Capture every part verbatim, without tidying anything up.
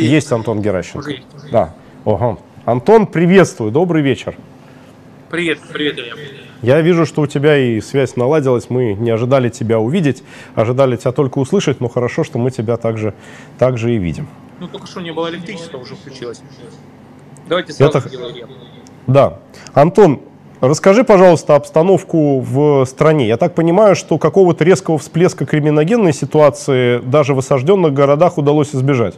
Есть Антон Геращенко. Уже есть. Да. Ого. Антон, приветствую, добрый вечер. Привет, привет, Илья. Я вижу, что у тебя и связь наладилась, мы не ожидали тебя увидеть, ожидали тебя только услышать, но хорошо, что мы тебя также, также и видим. Ну, только что не было электричества, уже включилось. Давайте сразу Это... сделаем. Да. Антон, расскажи, пожалуйста, обстановку в стране. Я так понимаю, что какого-то резкого всплеска криминогенной ситуации даже в осажденных городах удалось избежать.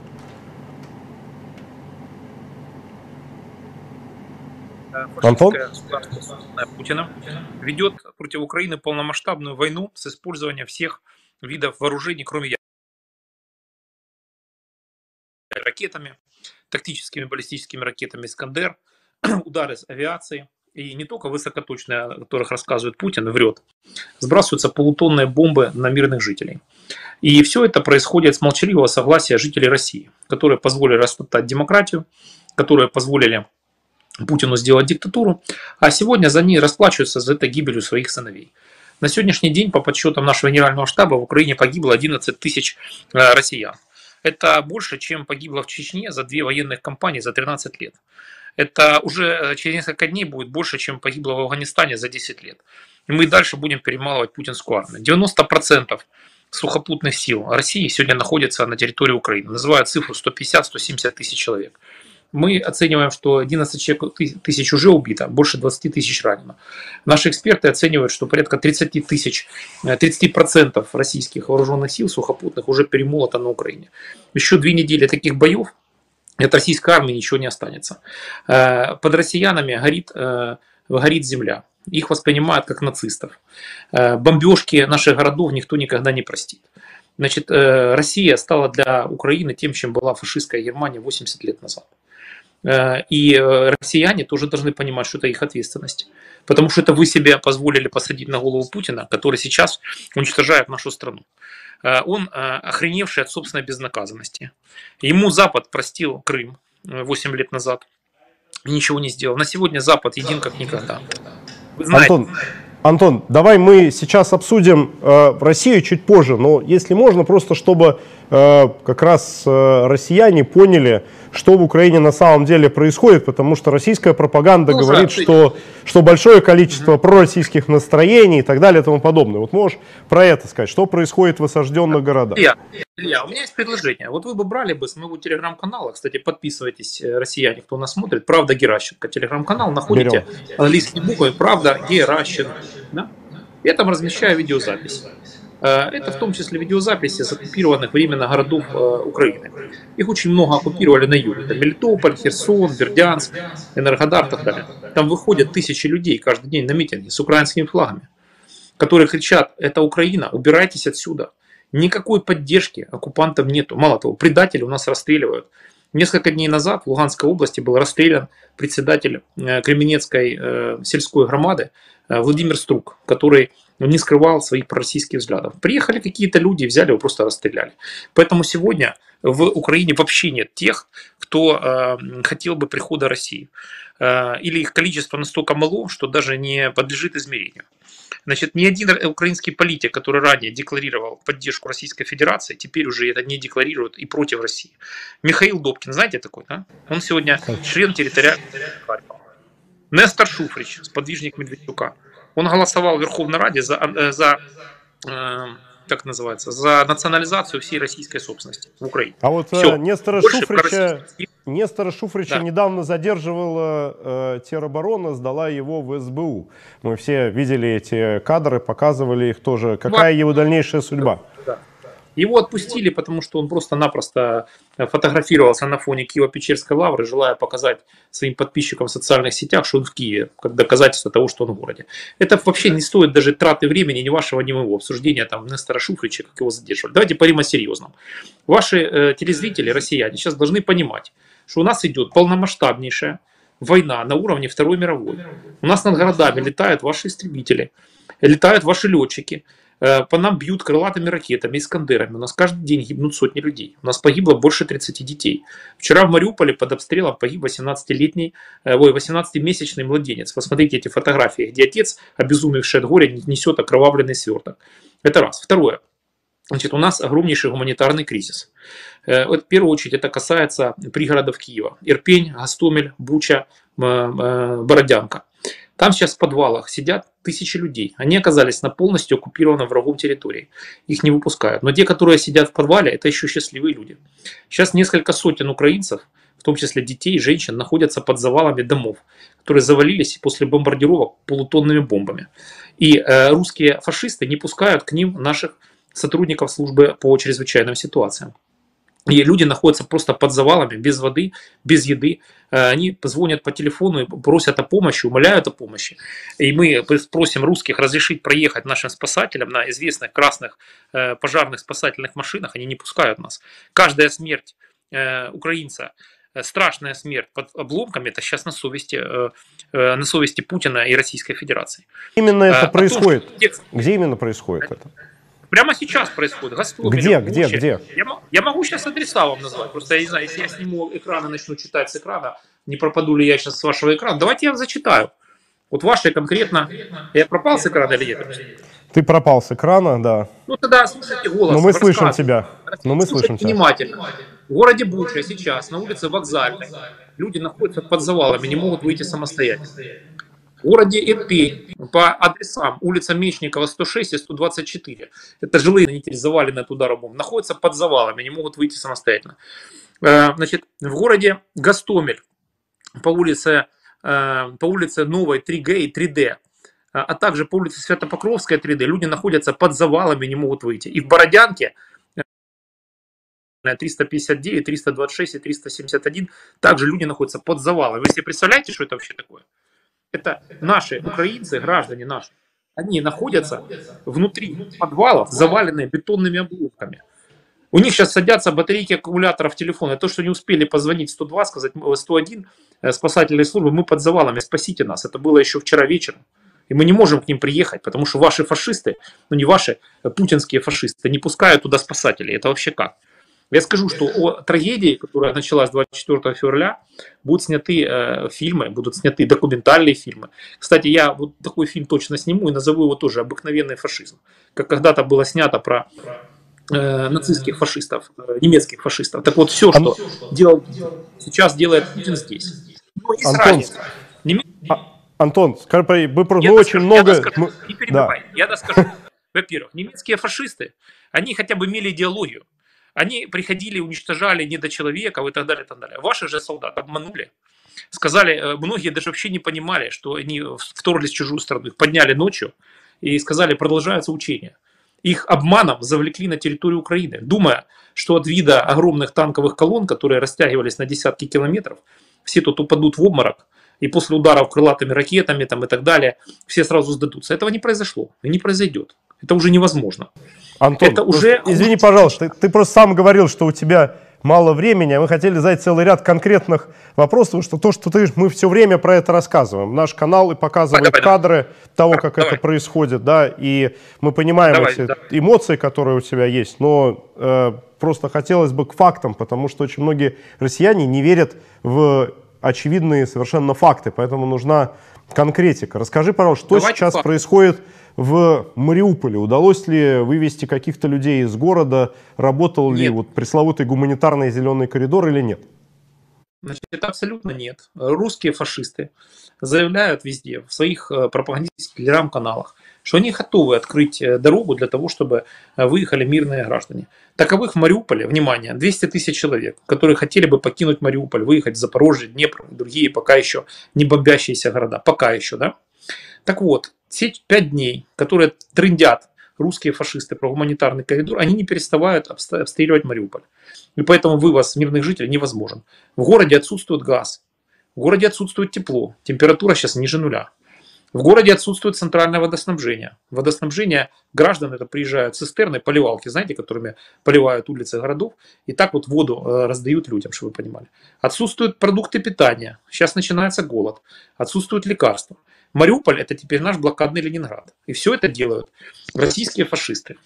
Антон? Путина ведет против Украины полномасштабную войну с использованием всех видов вооружений, кроме ядерных, ракетами, тактическими баллистическими ракетами «Искандер», удары с авиации. И не только высокоточные, о которых рассказывает Путин, врет. Сбрасываются полутонные бомбы на мирных жителей. И все это происходит с молчаливого согласия жителей России, которые позволили растоптать демократию, которые позволили Путину сделать диктатуру, а сегодня за ней расплачиваются за это гибелью своих сыновей. На сегодняшний день, по подсчетам нашего генерального штаба, в Украине погибло одиннадцать тысяч россиян. Это больше, чем погибло в Чечне за две военных кампании за тринадцать лет. Это уже через несколько дней будет больше, чем погибло в Афганистане за десять лет. И мы дальше будем перемалывать путинскую армию. девяносто процентов сухопутных сил России сегодня находятся на территории Украины. Называют цифру сто пятьдесят — сто семьдесят тысяч человек. Мы оцениваем, что одиннадцать тысяч уже убито, больше двадцати тысяч ранено. Наши эксперты оценивают, что порядка тридцати тысяч, тридцати процентов российских вооруженных сил сухопутных уже перемолото на Украине. Еще две недели таких боев, и от российской армии ничего не останется. Под россиянами горит, горит земля. Их воспринимают как нацистов. Бомбежки наших городов никто никогда не простит. Значит, Россия стала для Украины тем, чем была фашистская Германия восемьдесят лет назад. И россияне тоже должны понимать, что это их ответственность. Потому что это вы себе позволили посадить на голову Путина, который сейчас уничтожает нашу страну. Он охреневший от собственной безнаказанности. Ему Запад простил Крым восемь лет назад. И ничего не сделал. На сегодня Запад един как никогда. Вы знаете, Антон, Антон, давай мы сейчас обсудим э, Россию чуть позже. Но если можно, просто чтобы э, как раз э, россияне поняли, что в Украине на самом деле происходит, потому что российская пропаганда ну, говорит, что, что большое количество угу. пророссийских настроений и так далее и тому подобное. Вот можешь про это сказать, что происходит в осажденных городах? Илья, Илья, у меня есть предложение. Вот вы бы брали бы с моего телеграм-канала, кстати, подписывайтесь, россияне, кто нас смотрит, «Правда Геращенко», телеграм-канал, находите английские буквы «Правда Геращенко». Да? Я там размещаю видеозапись. Это в том числе видеозаписи с оккупированных временно городов Украины. Их очень много оккупировали на юге. Это Мелитополь, Херсон, Бердянск, Энергодар и так далее. Там выходят тысячи людей каждый день на митинги с украинскими флагами, которые кричат: это Украина, убирайтесь отсюда. Никакой поддержки оккупантам нету. Мало того, предатели у нас расстреливают. Несколько дней назад в Луганской области был расстрелян председатель Кременецкой сельской громады Владимир Струк, который не скрывал своих пророссийских взглядов. Приехали какие-то люди, взяли его, просто расстреляли. Поэтому сегодня в Украине вообще нет тех, кто э, хотел бы прихода России. Э, или их количество настолько мало, что даже не подлежит измерению. Значит, ни один украинский политик, который ранее декларировал поддержку Российской Федерации, теперь уже это не декларирует и против России. Михаил Добкин, знаете такой, да? Он сегодня член территориального Харькова. Нестор Шуфрич, сподвижник Медведчука. Он голосовал в Верховной Раде за, за, э, как называется, за национализацию всей российской собственности в Украине. А вот Все. Нестора Шуфрича, Нестора Шуфрича да. недавно задерживала э, тероборона, сдала его в эс бэ у. Мы все видели эти кадры, показывали их тоже. Какая его дальнейшая судьба? Да. Его отпустили, потому что он просто-напросто фотографировался на фоне Киево-Печерской лавры, желая показать своим подписчикам в социальных сетях, что он в Киеве, как доказательство того, что он в городе. Это вообще не стоит даже траты времени ни вашего, ни моего обсуждения там Нестора Шуфрича, как его задерживали. Давайте поговорим о серьезном. Ваши э, телезрители, россияне, сейчас должны понимать, что у нас идет полномасштабнейшая война на уровне Второй мировой. У нас над городами летают ваши истребители, летают ваши летчики. По нам бьют крылатыми ракетами, искандерами. У нас каждый день гибнут сотни людей. У нас погибло больше тридцати детей. Вчера в Мариуполе под обстрелом погиб восемнадцатилетний, ой, восемнадцатимесячный младенец. Посмотрите эти фотографии, где отец, обезумевший от горя, несет окровавленный сверток. Это раз. Второе. Значит, у нас огромнейший гуманитарный кризис. В первую очередь это касается пригородов Киева. Ирпень, Гостомель, Буча, Бородянка. Там сейчас в подвалах сидят тысячи людей. Они оказались на полностью оккупированной врагом территории. Их не выпускают. Но те, которые сидят в подвале, это еще счастливые люди. Сейчас несколько сотен украинцев, в том числе детей и женщин, находятся под завалами домов, которые завалились после бомбардировок полутонными бомбами. И э, русские фашисты не пускают к ним наших сотрудников службы по чрезвычайным ситуациям. И люди находятся просто под завалами, без воды, без еды. Они звонят по телефону и просят о помощи, умоляют о помощи. И мы просим русских разрешить проехать нашим спасателям на известных красных пожарных спасательных машинах. Они не пускают нас. Каждая смерть украинца, страшная смерть под обломками, это сейчас на совести, на совести Путина и Российской Федерации. Именно это происходит? Том, что... Где именно происходит это? Прямо сейчас происходит. Гостомель, где, где, где? Я, я могу сейчас адреса вам назвать. Просто я не знаю, если я сниму экран и начну читать с экрана, не пропаду ли я сейчас с вашего экрана. Давайте я вам зачитаю. Вот ваши конкретно... Я пропал с экрана или нет? Ты пропал с экрана, да. Ну тогда слушайте голос. Но мы слышим тебя. Но мы слышим тебя. Внимательно. В городе Буча сейчас, на улице Вокзальной, люди находятся под завалами, не могут выйти самостоятельно. В городе Ирпень по адресам улица Мечникова сто шесть и сто двадцать четыре. Это жилые, они завалены от удара бомб. Находятся под завалами, не могут выйти самостоятельно. Значит, в городе Гостомель по улице, по улице Новой три гэ и три дэ, а также по улице Свято-Покровская три дэ люди находятся под завалами, не могут выйти. И в Бородянке триста пятьдесят девять, триста двадцать шесть и триста семьдесят один также люди находятся под завалами. Вы себе представляете, что это вообще такое? Это наши украинцы, граждане наши, они находятся внутри подвалов, заваленные бетонными обломками. У них сейчас садятся батарейки аккумуляторов телефона. То, что не успели позвонить сто два, сказать сто один, спасательные службы, мы под завалами, спасите нас. Это было еще вчера вечером. И мы не можем к ним приехать, потому что ваши фашисты, ну не ваши, путинские фашисты, не пускают туда спасателей. Это вообще как? Я скажу, что о трагедии, которая началась двадцать четвёртого февраля, будут сняты э, фильмы, будут сняты документальные фильмы. Кстати, я вот такой фильм точно сниму и назову его тоже «Обыкновенный фашизм». Как когда-то было снято про э, нацистских фашистов, э, немецких фашистов. Так вот, все, что делал, сейчас делает Путин здесь. Ну, есть Антон, разница. Немец... а, Антон, скажи, вы про очень доскажу, много... Я доскажу, не перебивай, да. Я доскажу. Во-первых, немецкие фашисты, они хотя бы имели идеологию. Они приходили, уничтожали недочеловеков и так далее, и так далее. Ваши же солдаты обманули. Сказали, многие даже вообще не понимали, что они вторглись в чужую страну. Их подняли ночью и сказали, продолжаются учения. Их обманом завлекли на территорию Украины, думая, что от вида огромных танковых колонн, которые растягивались на десятки километров, все тут упадут в обморок, и после ударов крылатыми ракетами там, и так далее, все сразу сдадутся. Этого не произошло и не произойдет. Это уже невозможно. Антон, это уже... извини, пожалуйста, ты, ты просто сам говорил, что у тебя мало времени, а мы хотели задать целый ряд конкретных вопросов, что то, что ты, мы все время про это рассказываем. Наш канал и показывает давай, кадры давай. того, как давай. это происходит, да, и мы понимаем давай, эти давай. эмоции, которые у тебя есть, но э, просто хотелось бы к фактам, потому что очень многие россияне не верят в очевидные совершенно факты, поэтому нужна конкретика. Расскажи, пожалуйста, что Давайте сейчас факт. происходит в Мариуполе? Удалось ли вывести каких-то людей из города? Работал нет. ли вот пресловутый гуманитарный зеленый коридор или нет? Значит, это абсолютно нет. Русские фашисты заявляют везде, в своих пропагандистских телеграм-каналах, что они готовы открыть дорогу для того, чтобы выехали мирные граждане. Таковых в Мариуполе, внимание, двести тысяч человек, которые хотели бы покинуть Мариуполь, выехать в Запорожье, Днепр, другие пока еще не бомбящиеся города. Пока еще, да? Так вот, все пять дней, которые трындят русские фашисты про гуманитарный коридор, они не переставают обстреливать Мариуполь. И поэтому вывоз мирных жителей невозможен. В городе отсутствует газ, в городе отсутствует тепло, температура сейчас ниже нуля. В городе отсутствует центральное водоснабжение. Водоснабжение граждан, это приезжают цистерны, поливалки, знаете, которыми поливают улицы городов, и так вот воду раздают людям, чтобы вы понимали. Отсутствуют продукты питания, сейчас начинается голод, отсутствуют лекарства. Мариуполь это теперь наш блокадный Ленинград. И все это делают российские фашисты.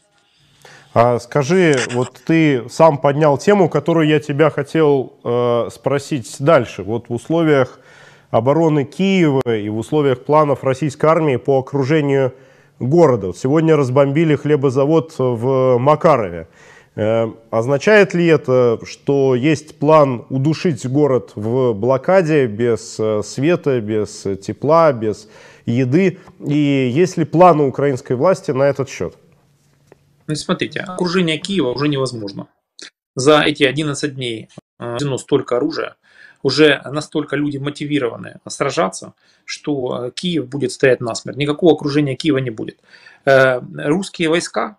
А скажи, вот ты сам поднял тему, которую я тебя хотел э, спросить дальше. Вот в условиях обороны Киева и в условиях планов российской армии по окружению города. Вот сегодня разбомбили хлебозавод в Макарове. Э, означает ли это, что есть план удушить город в блокаде без э, света, без тепла, без еды? И есть ли планы украинской власти на этот счет? Ну, смотрите, окружение Киева уже невозможно. За эти одиннадцать дней введено столько оружия, уже настолько люди мотивированы сражаться, что Киев будет стоять насмерть. Никакого окружения Киева не будет. Русские войска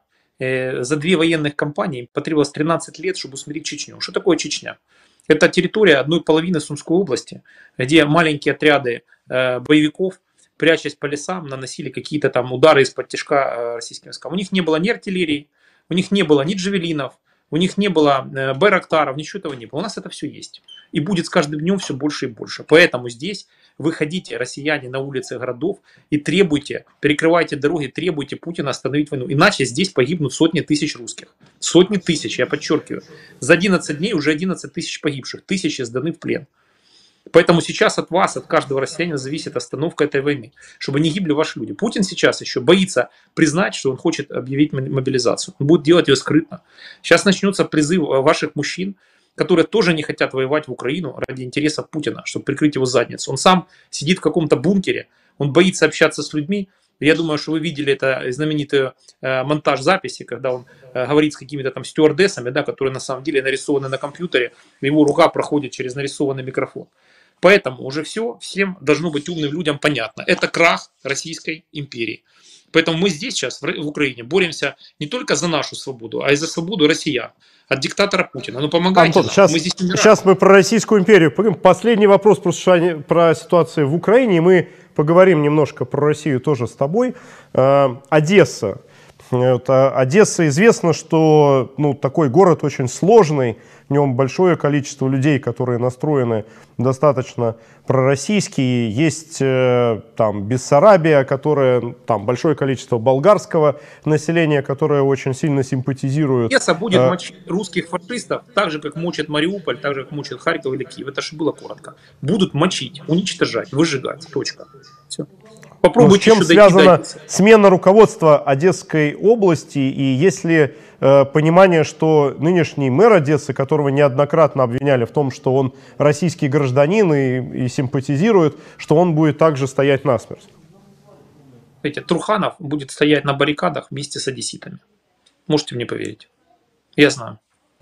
за две военных кампании потребовалось тринадцать лет, чтобы усмирить Чечню. Что такое Чечня? Это территория одной половины Сумской области, где маленькие отряды боевиков, прячась по лесам, наносили какие-то там удары из-под тишка российским войскам. У них не было ни артиллерии, у них не было ни джавелинов, у них не было байрактаров, ничего этого не было. У нас это все есть. И будет с каждым днем все больше и больше. Поэтому здесь выходите, россияне, на улицы городов и требуйте, перекрывайте дороги, требуйте Путина остановить войну. Иначе здесь погибнут сотни тысяч русских. Сотни тысяч, я подчеркиваю. За одиннадцать дней уже одиннадцать тысяч погибших. Тысячи сданы в плен. Поэтому сейчас от вас, от каждого россиянина зависит остановка этой войны, чтобы не гибли ваши люди. Путин сейчас еще боится признать, что он хочет объявить мобилизацию. Он будет делать ее скрытно. Сейчас начнется призыв ваших мужчин, которые тоже не хотят воевать в Украину ради интересов Путина, чтобы прикрыть его задницу. Он сам сидит в каком-то бункере, он боится общаться с людьми. Я думаю, что вы видели это знаменитый э, монтаж записи, когда он э, говорит с какими-то там стюардессами, да, которые на самом деле нарисованы на компьютере, его рука проходит через нарисованный микрофон. Поэтому уже все, всем должно быть умным людям понятно. Это крах Российской империи. Поэтому мы здесь сейчас, в Украине, боремся не только за нашу свободу, а и за свободу россиян от диктатора Путина. Ну помогайте Антон, нам. сейчас, Мы здесь сейчас мы про Российскую империю поговорим. Последний вопрос про, про ситуацию в Украине. Мы поговорим немножко про Россию тоже с тобой. Э, Одесса. Это Одесса, известно, что ну, такой город очень сложный, в нем большое количество людей, которые настроены достаточно пророссийские. Есть э, там Бессарабия, которая, там большое количество болгарского населения, которое очень сильно симпатизирует. Одесса будет э, мочить русских фашистов, так же, как мочит Мариуполь, так же, как мочит Харьков или Киев. Это же было коротко. Будут мочить, уничтожать, выжигать. Точка. Все. Попробуйте. Ну, с чем связана смена руководства Одесской области, и есть ли э, понимание, что нынешний мэр Одессы, которого неоднократно обвиняли в том, что он российский гражданин и, и симпатизирует, что он будет также стоять насмерть? Видите, Труханов будет стоять на баррикадах вместе с одесситами. Можете мне поверить. Я знаю.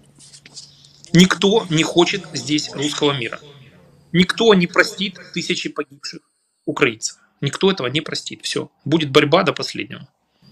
Никто не хочет здесь русского мира. Никто не простит тысячи погибших украинцев. Никто этого не простит. Все. Будет борьба до последнего.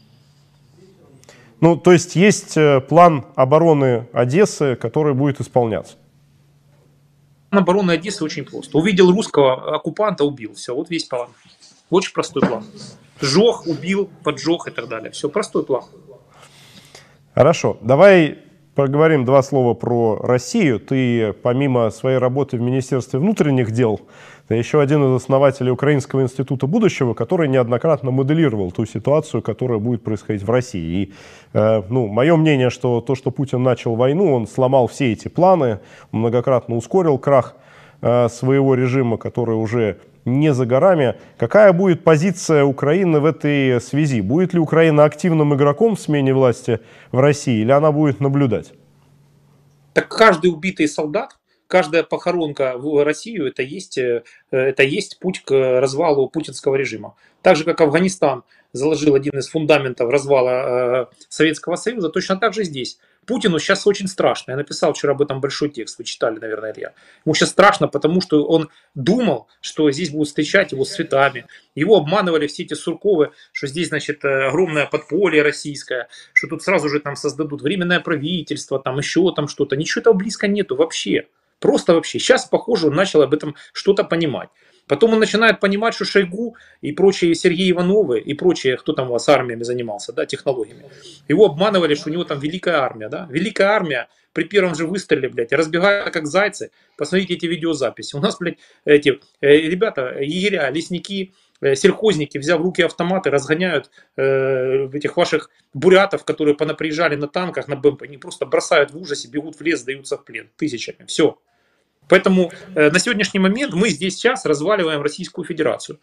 Ну, то есть есть план обороны Одессы, который будет исполняться? План обороны Одессы очень просто. Увидел русского оккупанта, убил. Все. Вот весь план. Очень простой план. Сжег, убил, поджег и так далее. Все. Простой план. Хорошо. Давай поговорим два слова про Россию. Ты, помимо своей работы в Министерстве внутренних дел, ты еще один из основателей Украинского института будущего, который неоднократно моделировал ту ситуацию, которая будет происходить в России. И, э, ну, мое мнение, что то, что Путин начал войну, он сломал все эти планы, многократно ускорил крах э, своего режима, который уже не за горами. Какая будет позиция Украины в этой связи? Будет ли Украина активным игроком в смене власти в России, или она будет наблюдать? Так каждый убитый солдат, каждая похоронка в Россию, это есть, это есть путь к развалу путинского режима. Так же, как Афганистан заложил один из фундаментов развала Советского Союза, точно так же здесь. Путину сейчас очень страшно. Я написал вчера об этом большой текст, вы читали, наверное, Илья. Ему сейчас страшно, потому что он думал, что здесь будут встречать его с цветами. Его обманывали все эти Сурковы, что здесь, значит, огромное подполье российское, что тут сразу же там создадут временное правительство, там еще там что-то. Ничего этого близко нету вообще. Просто вообще. Сейчас, похоже, он начал об этом что-то понимать. Потом он начинает понимать, что Шойгу и прочие Сергей Ивановы и прочие, кто там у вас армиями занимался, да, технологиями, его обманывали, что у него там великая армия, да. Великая армия при первом же выстреле, блядь, разбегают как зайцы. Посмотрите эти видеозаписи. У нас, блядь, эти э, ребята, егеря, лесники, э, сельхозники, взяв в руки автоматы, разгоняют э, этих ваших бурятов, которые понаприезжали на танках, на БМП, они просто бросают в ужасе, бегут в лес, сдаются в плен тысячами. Все. Поэтому э, на сегодняшний момент мы здесь сейчас разваливаем Российскую Федерацию.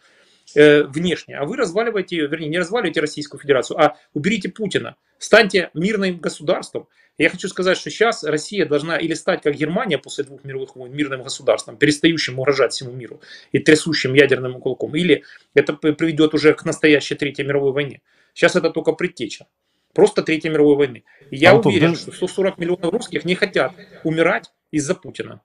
э, внешне, а вы разваливаете, вернее, не разваливаете Российскую Федерацию, а уберите Путина, станьте мирным государством. Я хочу сказать, что сейчас Россия должна или стать, как Германия после двух мировых войн, мирным государством, перестающим угрожать всему миру и трясущим ядерным кулаком, или это приведет уже к настоящей Третьей мировой войне. Сейчас это только предтеча. Просто Третьей мировой войны. И я Антон, уверен, ты... что сто сорок миллионов русских не хотят умирать из-за Путина.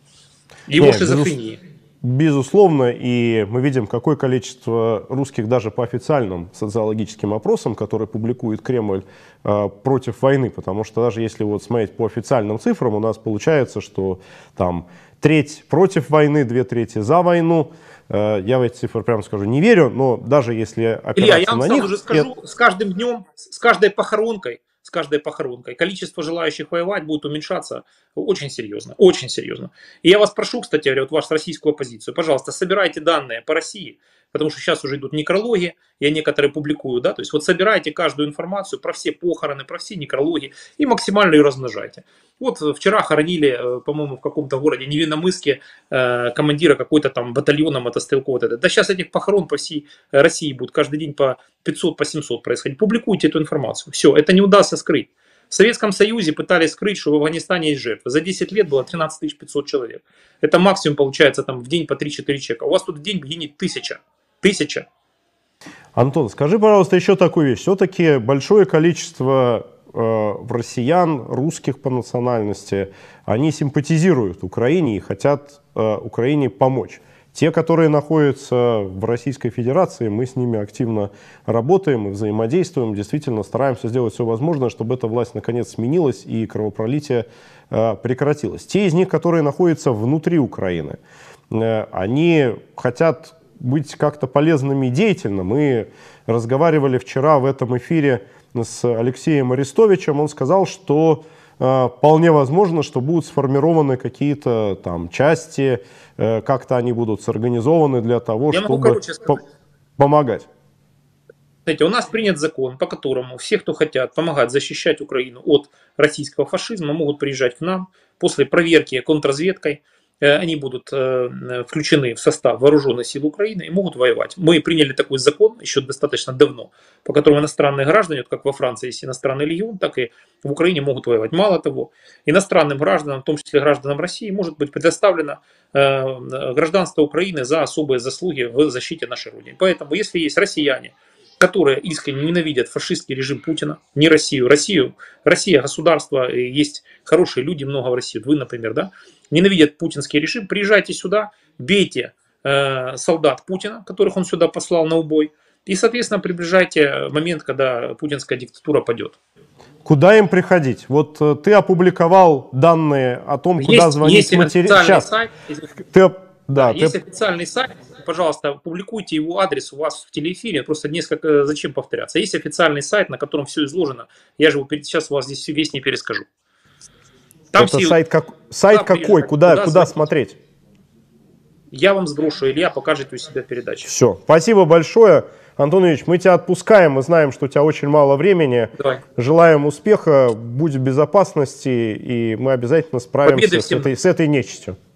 Его Нет, шизофрении. Безусловно, и мы видим, какое количество русских даже по официальным социологическим опросам, которые публикует Кремль, э, против войны, потому что даже если вот смотреть по официальным цифрам, у нас получается, что там треть против войны, две трети за войну. Э, я в эти цифры, прямо скажу, не верю, но даже если опираться Илья, я вам на сразу них... же скажу, это... с каждым днем, с каждой похоронкой, с каждой похоронкой количество желающих воевать будет уменьшаться очень серьезно, очень серьезно. И я вас прошу, кстати говоря, вот вашу российскую оппозицию, пожалуйста, собирайте данные по России, потому что сейчас уже идут некрологи, я некоторые публикую, да, то есть вот собирайте каждую информацию про все похороны, про все некрологи и максимально ее размножайте. Вот вчера хоронили, по-моему, в каком-то городе Невинномысске командира какой-то там батальона мотострелков. Вот это. Да сейчас этих похорон по всей России будет каждый день по пятьсот, по семьсот происходить. Публикуйте эту информацию. Все, это не удастся скрыть. В Советском Союзе пытались скрыть, что в Афганистане есть жертвы. За десять лет было тринадцать тысяч пятьсот человек. Это максимум получается там в день по три-четыре человека. У вас тут в день гинет тысяча. Тысяча. Антон, скажи, пожалуйста, еще такую вещь. Все-таки большое количество э, россиян, русских по национальности, они симпатизируют Украине и хотят э, Украине помочь. Те, которые находятся в Российской Федерации, мы с ними активно работаем и взаимодействуем, действительно стараемся сделать все возможное, чтобы эта власть наконец сменилась и кровопролитие э, прекратилось. Те из них, которые находятся внутри Украины, э, они хотят быть как-то полезными и деятельными. Мы разговаривали вчера в этом эфире с Алексеем Арестовичем. Он сказал, что э, вполне возможно, что будут сформированы какие-то там части, э, как-то они будут сорганизованы для того, Я чтобы по помогать. Знаете, у нас принят закон, по которому все, кто хотят помогать защищать Украину от российского фашизма, могут приезжать к нам после проверки контрразведкой. Они будут включены в состав вооруженных сил Украины и могут воевать. Мы приняли такой закон еще достаточно давно, по которому иностранные граждане, вот как во Франции есть иностранный легион, так и в Украине могут воевать. Мало того, иностранным гражданам, в том числе гражданам России, может быть предоставлено гражданство Украины за особые заслуги в защите нашей Родины. Поэтому, если есть россияне, которые искренне ненавидят фашистский режим Путина, не Россию, Россию, Россия государство, есть хорошие люди, много в России, вы, например, да, ненавидят путинский режим, приезжайте сюда, бейте э, солдат Путина, которых он сюда послал на убой, и, соответственно, приближайте момент, когда путинская диктатура падет. Куда им приходить? Вот э, ты опубликовал данные о том, есть, куда звонить. Есть официальный Сейчас. сайт. Ты, да, ты... Есть официальный сайт. Пожалуйста, публикуйте его адрес у вас в телеэфире. Просто несколько, зачем повторяться. Есть официальный сайт, на котором все изложено. Я же сейчас у вас здесь весь не перескажу. Там Это все... сайт, как... сайт куда какой? Куда, куда, куда смотреть? Я вам сброшу, Илья покажет у себя передачу. Все, спасибо большое. Антон Ильич, мы тебя отпускаем. Мы знаем, что у тебя очень мало времени. Давай. Желаем успеха, будь в безопасности, и мы обязательно справимся с этой, с этой нечистью.